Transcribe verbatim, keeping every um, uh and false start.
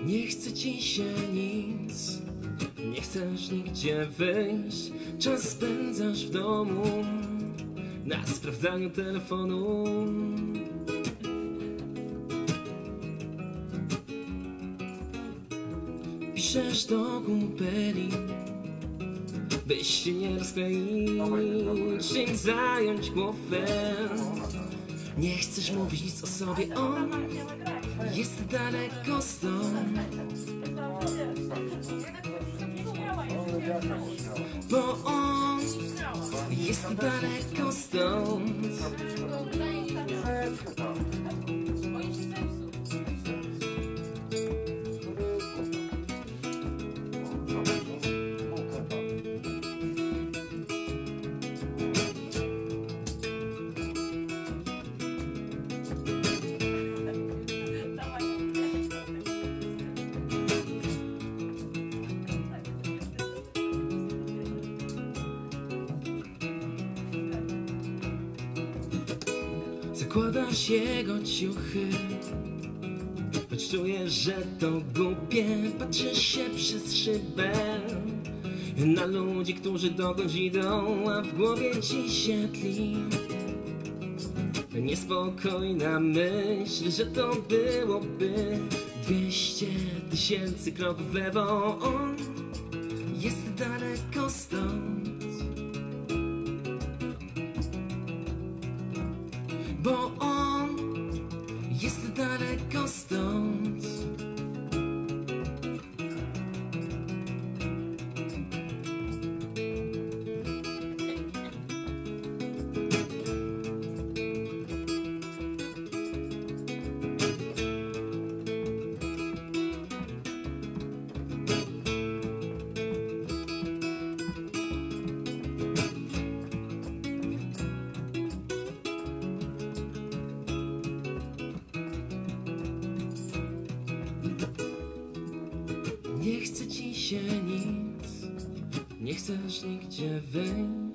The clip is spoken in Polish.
Nie chce ci się nic, nie chcesz nigdzie wyjść. Czas spędzasz w domu na sprawdzaniu telefonu. Piszesz do kumpeli, byś się nie rozkleić, czym zająć głowę. Nie chcesz mówić nic o sobie, on jest daleko stąd, bo on jest daleko stąd. Zakładasz jego ciuchy, choć czujesz, że to głupie. Patrzysz się przez szybę na ludzi, którzy dokądś idą, a w głowie ci się tli niespokojna myśl, że to byłoby dwieście tysięcy kroków w lewo. On jest daleko stąd, bo on jest daleko stąd. Nie chce ci się nic, nie chcesz nigdzie wyjść.